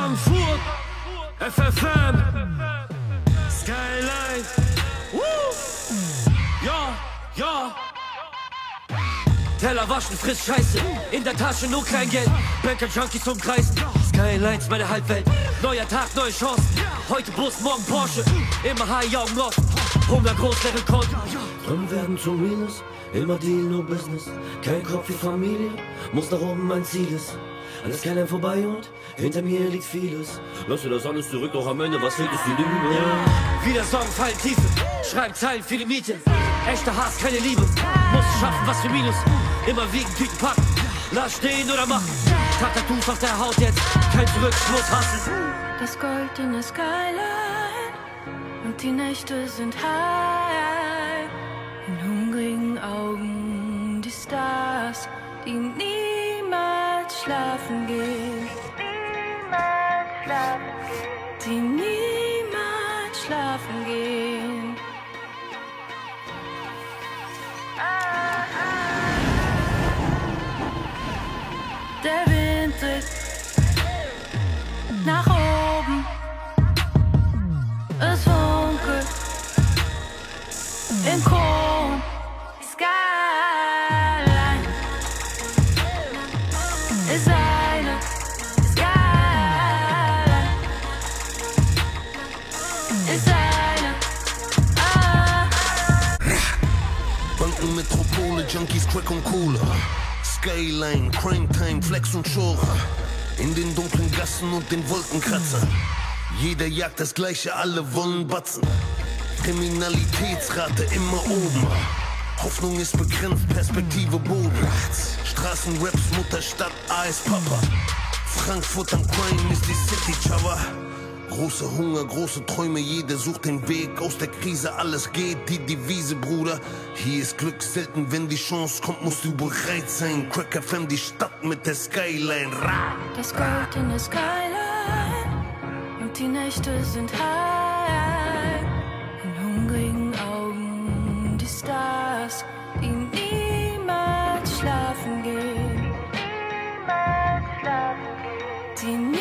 Frankfurt, FFM, Skyline. Ja, ja. Teller waschen, friss Scheiße. In der Tasche nur kein Geld. Banker-Junkies umkreisen. Skylines, meine Halbwelt. Neuer Tag, neue Chancen. Heute Bus, morgen Porsche. Immer High, Augen offen. Hunger groß, leere Konten. Träume werden zum Minus. Immer Deal, nur Business. Kein Kopf wie Familie. Muss nach oben, mein Ziel ist. An der Skyline vorbei und hinter mir liegt vieles. Lass dir das alles zurück, doch am Ende, was fehlt, ist die Liebe. Ja. Wieder Sorgen fallen Tiefe. Schreiben Zeilen für die Miete. Echter Hass, keine Liebe. Muss schaffen, was für Minus. Immer wiegen, Tüten packen. Lass stehen oder machen. Tattoos auf der Haut jetzt. Kein Zurück, ich muss hassen. Das Gold in der Skyline und die Nächte sind high. In hungrigen Augen die Stars, die niemals schlafen gehen. Niemals schlafen gehen. Die niemals schlafen gehen. Der Wind dreht nach oben, es funkelt im Chrom. Skyline ist eine Skyline ist eine Banken, Metropole, Junkies, Crack und Cola. Skyline, Crime Time, Flex und Shore. In den dunklen Gassen und den Wolkenkratzern. Jeder jagt das Gleiche, alle wollen batzen. Kriminalitätsrate immer oben. Hoffnung ist begrenzt, Perspektive Boden. Straßenraps, Mutterstadt, AS Papa. Frankfurt am Crime ist die City, Chava. Große Hunger, große Träume, jeder sucht den Weg aus der Krise, alles geht, die Devise, Bruder. Hier ist Glück selten, wenn die Chance kommt, musst du bereit sein. Crack FM, die Stadt mit der Skyline. Das Gold in der Skyline und die Nächte sind high. In hungrigen Augen die Stars, die niemals schlafen gehen. Niemals schlafen gehen. Die